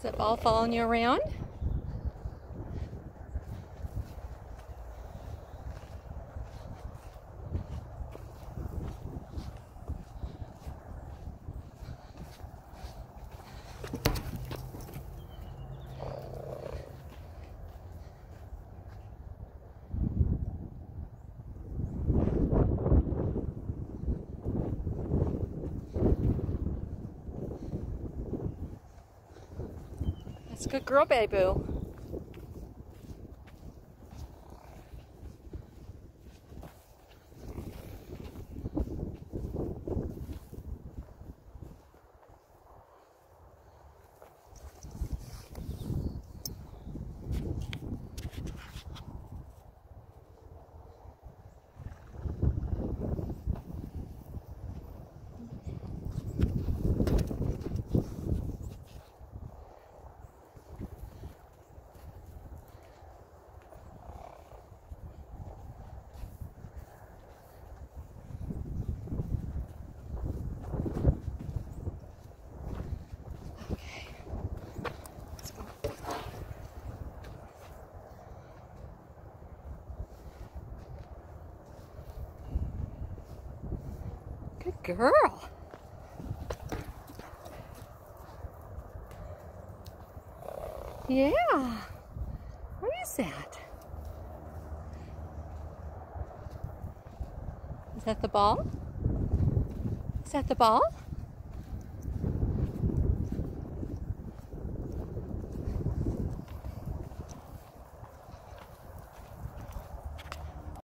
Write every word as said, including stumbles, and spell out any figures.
that ball following you around? That's a good girl, baby boo. Good girl. Yeah. What is that? Is that the ball? Is that the ball?